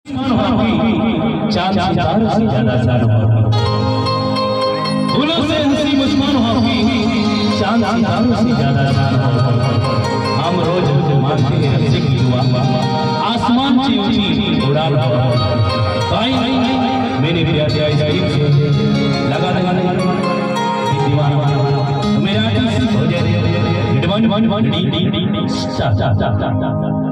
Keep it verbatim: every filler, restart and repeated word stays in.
चांद सितारों से ज्यादा सारा फूलों से हंसी मुस्कान होगी चांद सितारों से ज्यादा सारा हम रोज मांगते हैं रज़्क़ की दुआ आसमान से ऊंची उड़ान भाई मेरे प्यारे आइसक्रीम लगा लगा लगा दीवाना मेरा किसी हो जाए demand demand demand D D D start